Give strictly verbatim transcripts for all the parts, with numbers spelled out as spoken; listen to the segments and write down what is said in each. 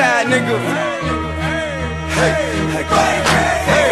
side, nigga. Hey, hey, hey.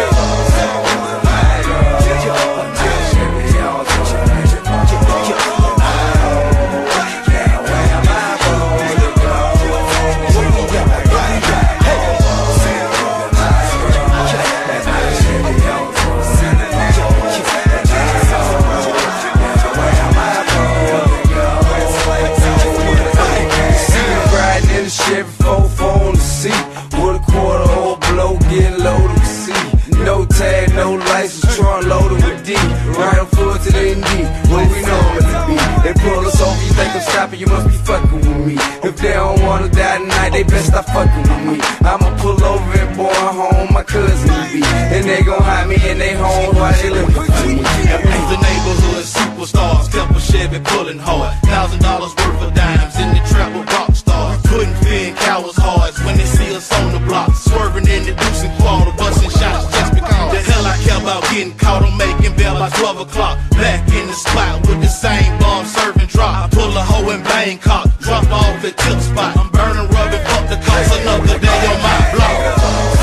Chevy four four on the seat with a quarter old blow, getting loaded with C. No tag, no license, trunk loaded with D. Right on foot to the N D, what we know it to be. They pull us over, you think I'm stopping, you must be fucking with me. If they don't wanna die tonight, they best stop fucking with me. I'ma pull over and boy home, my cousin be. And they gon' hide me in they home while they looking for me. The neighborhood superstars, kept a Chevy pulling hard. Thousand dollars worth of dimes in the trap with rock stars. Couldn't fit cowards' hearts when they see us on the block. Swerving in the deuce and quarter, busting shots just because. The hell I care about getting caught on making bail by twelve o'clock. Back in the spot with the same bomb serving drop. I pull a hoe in Bangkok, drop off the tip spot. I'm burning rubber, fuck the cost, another day on my block.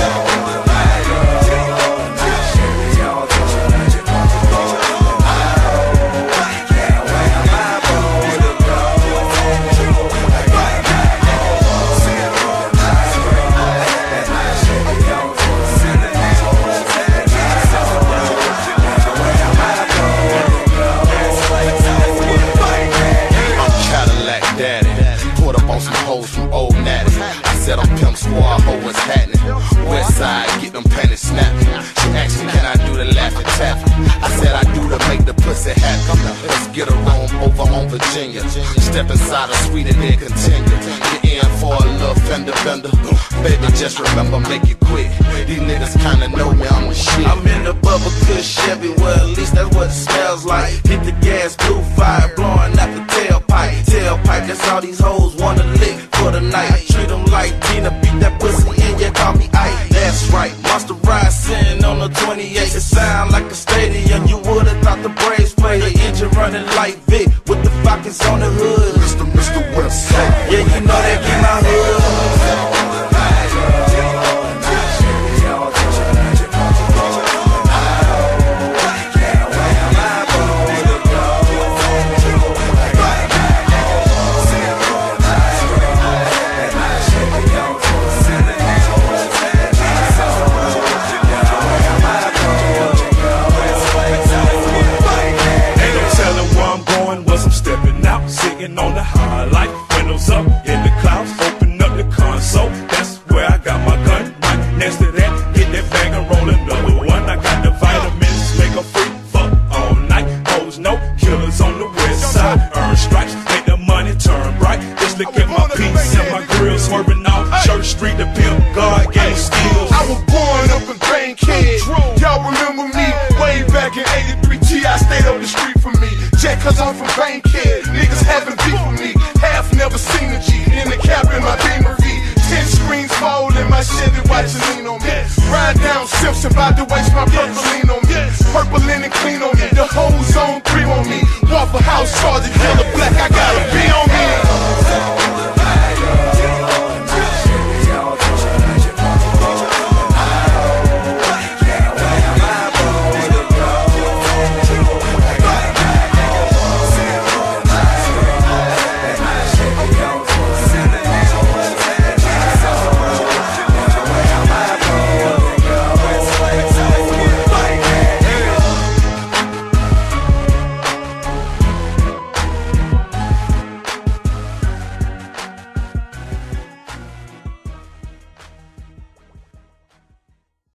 From old natty. I said I'm pimp squad, ho, what's happening? West side, get them panties snapping. She asked me, can I do the laughing tapping? I said I do to make the pussy happy. Let's get a room over on Virginia. Step inside a suite and then continue. Get in for a little fender bender. Baby, just remember, make it quick. These niggas kinda know me, I'm a shit. I'm in the bubble kush Chevy, well at least that's what it smells like. Hit the gas, blue fire, blowing out the tailpipe. Tailpipe, that's all these hoes wanna lick for the night. I treat them like Tina, beat that pussy in, yeah, call me Ike. That's right, Monster Ride sitting on the twenty-eight. It sound like a stadium, you would've thought the Braves play. The engine running like Vic, with the Falcons on the hood. Mister Mister Westside, yeah, you know that get my hood. On the highlight, windows up in the clouds, open up the console. That's where I got my gun. Right next to that, hit that bag and roll another one. I got the vitamins, make a free fuck all night. Hoes no killers on the west side. Earn stripes, make the money turn bright. Just look at my piece and my grill swerving off Church Street. The pimp God gave skills. I was born up in Bankhead. Y'all remember me way back in eighty-three. T I stayed on the street for me. Just cause I'm from Bankhead, niggas having beef with me. Half never seen a G in the cap in my Beamer V. Ten screens fold in my Chevy, watching lean on me. Ride down Simpson, about to waste my purple lean on me. Purple linen clean on me, the whole zone cream on me. Waffle House, Charger, yellow, black, I got a beat.